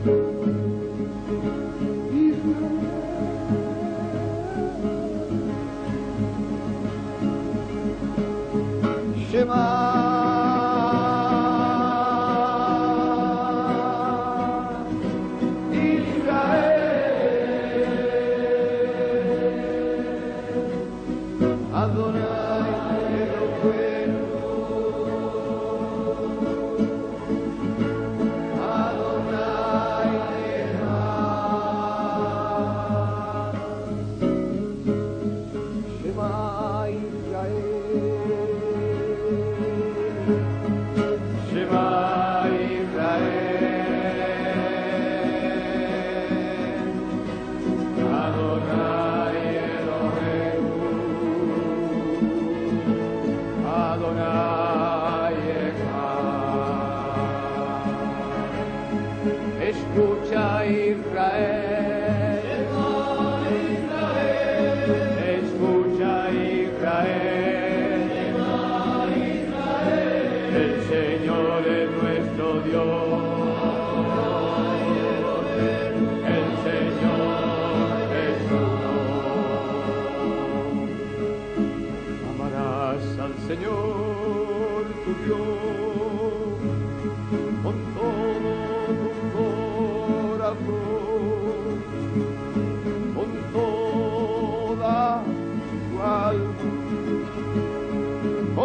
Escucha Israel, escucha Israel, el Señor es nuestro Dios, el Señor es uno. Amarás al Señor tu Dios con todo tu corazón, con toda tu alma, con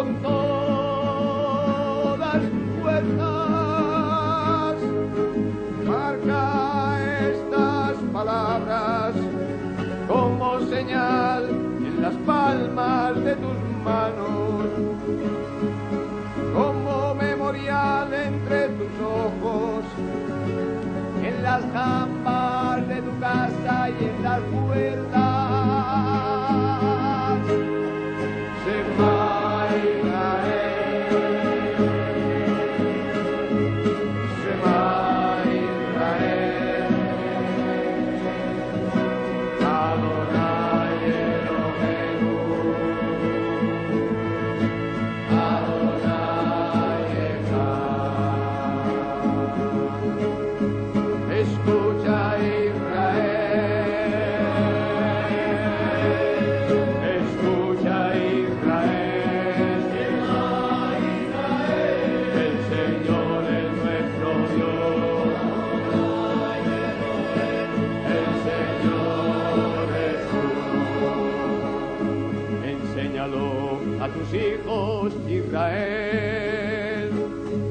todas tus fuerzas. Marca estas palabras como señal en las palmas de tus manos, como memorial entre tus ojos, en las jambas de tu casa y en las puertas. Shema Israel, Shema Israel, Adonai Eloheinu, Adonai Echad. Escucha Israel, escucha Israel, el Señor es nuestro Dios, el Señor es uno. Enséñalo a tus hijos Israel,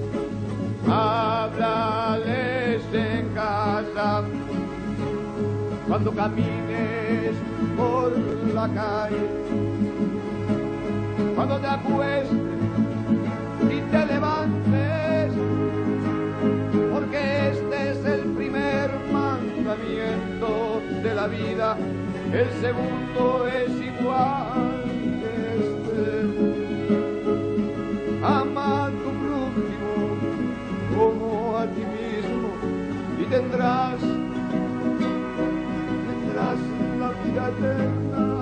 háblales en casa, cuando camines por la calle, cuando te acuestes y te levantes, porque este es el primer mandamiento de la vida, el segundo es igual que este: ama a tu prójimo como a ti mismo, y tendrás la vida eterna.